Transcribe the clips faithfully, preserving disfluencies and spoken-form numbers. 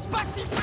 pas si ça.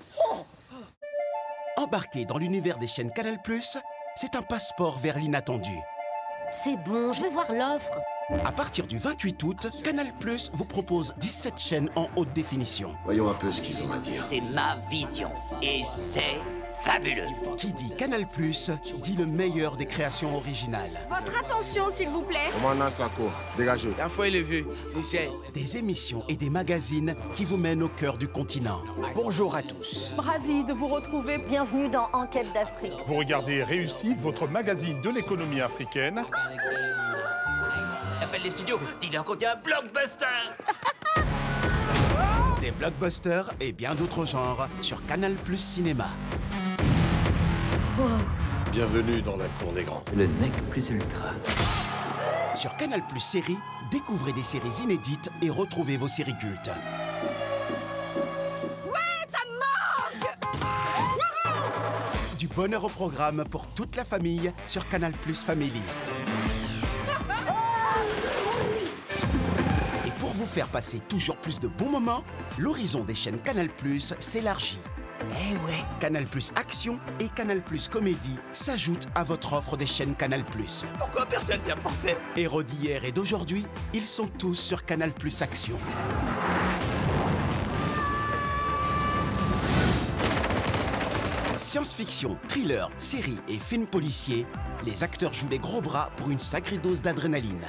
Embarquer dans l'univers des chaînes Canal+, c'est un passeport vers l'inattendu. C'est bon, je vais voir l'offre. À partir du vingt-huit août, Canal+ vous propose dix-sept chaînes en haute définition. Voyons un peu ce qu'ils ont à dire. C'est ma vision et c'est fabuleux. Qui dit Canal+, dit le meilleur des créations originales. Votre attention, s'il vous plaît. Commandant Sako, dégagez. La fois élevé, j'essaie. Des émissions et des magazines qui vous mènent au cœur du continent. Bonjour à tous. Ravi de vous retrouver. Bienvenue dans Enquête d'Afrique. Vous regardez Réussite, votre magazine de l'économie africaine. Appelle les studios, dis-leur qu'on y a un blockbuster. Des blockbusters et bien d'autres genres sur Canal+ Cinéma. Wow. Bienvenue dans la cour des grands. Le nec plus ultra. Sur Canal+ Séries, découvrez des séries inédites et retrouvez vos séries cultes. Ouais, ça me manque. Du bonheur au programme pour toute la famille sur Canal+ Family. Et pour vous faire passer toujours plus de bons moments, l'horizon des chaînes Canal+ s'élargit. Eh ouais. Canal+ Action et Canal+ Comédie s'ajoutent à votre offre des chaînes Canal+. Pourquoi personne n'y a pensé? Héros d'hier et d'aujourd'hui, ils sont tous sur Canal+ Action. Science-fiction, thriller, séries et films policiers, les acteurs jouent les gros bras pour une sacrée dose d'adrénaline.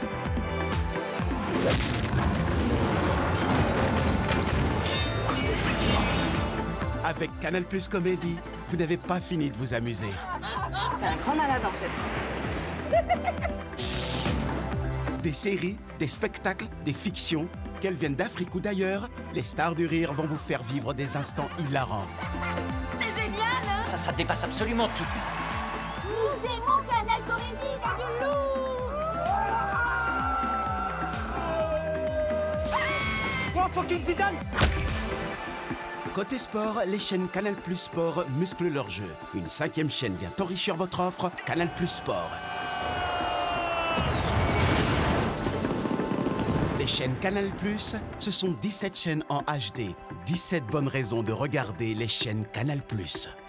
Avec Canal+ Comédie, vous n'avez pas fini de vous amuser. T'es un grand malade, en fait. Des séries, des spectacles, des fictions, qu'elles viennent d'Afrique ou d'ailleurs, les stars du rire vont vous faire vivre des instants hilarants. C'est génial, hein? Ça, ça dépasse absolument tout. Nous aimons Canal Comédie, t'as du lourd! Oh, fucking Zidane. Côté sport, les chaînes Canal+ Sport musclent leur jeu. Une cinquième chaîne vient enrichir votre offre, Canal+ Sport. Les chaînes Canal+, ce sont dix-sept chaînes en H D. dix-sept bonnes raisons de regarder les chaînes Canal+.